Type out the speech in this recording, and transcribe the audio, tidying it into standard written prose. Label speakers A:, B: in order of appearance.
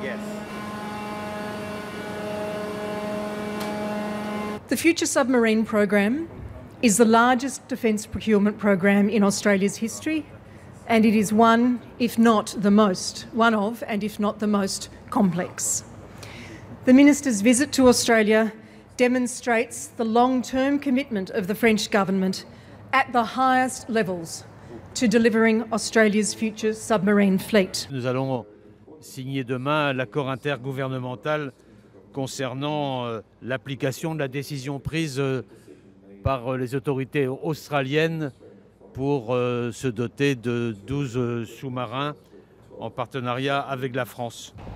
A: Yes.
B: The Future Submarine Program is the largest defence procurement program in Australia's history, and it is one of, and if not the most complex. The Minister's visit to Australia demonstrates the long-term commitment of the French government at the highest levels to delivering Australia's future submarine fleet.
C: Nous allons signer demain l'accord intergouvernemental concernant l'application de la décision prise par les autorités australiennes pour se doter de 12 sous-marins en partenariat avec la France.